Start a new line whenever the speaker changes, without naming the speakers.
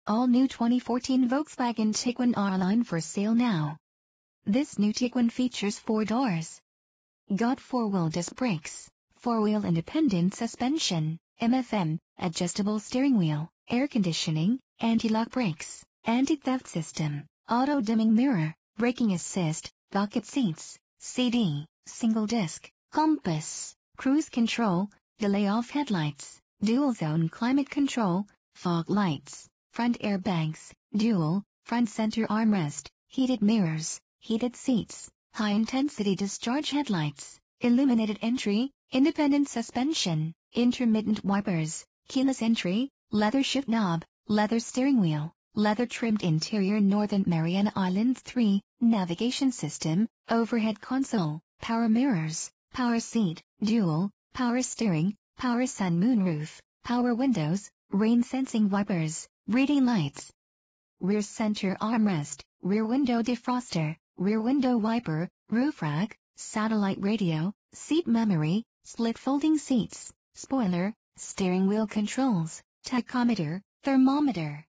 All new 2014 Volkswagen Tiguan R-Line for sale now. This new Tiguan features 4 doors. Got 4-wheel disc brakes, 4-wheel independent suspension, MFM, adjustable steering wheel, air conditioning, anti-lock brakes, anti-theft system, auto-dimming mirror, braking assist, bucket seats, CD, single disc, compass, cruise control, delay-off headlights, dual-zone climate control, fog lights, front airbags, dual, front center armrest, heated mirrors, heated seats, high-intensity discharge headlights, illuminated entry, independent suspension, intermittent wipers, keyless entry, leather shift knob, leather steering wheel, leather-trimmed interior. Northern Mariana Islands 3, navigation system, overhead console, power mirrors, power seat, dual, power steering, power sun moonroof, power windows, rain-sensing wipers, reading lights, rear center armrest, rear window defroster, rear window wiper, roof rack, satellite radio, seat memory, split folding seats, spoiler, steering wheel controls, tachometer, thermometer.